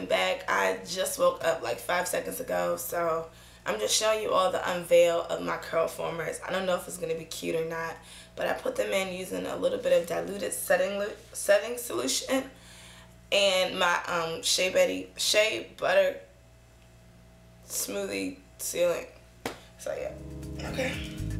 coming back. I just woke up like 5 seconds ago, so I'm just showing you all the unveil of my curl formers. I don't know if it's going to be cute or not, but I put them in using a little bit of diluted setting solution and my Shea Butter Smoothie Sealing. So yeah, okay.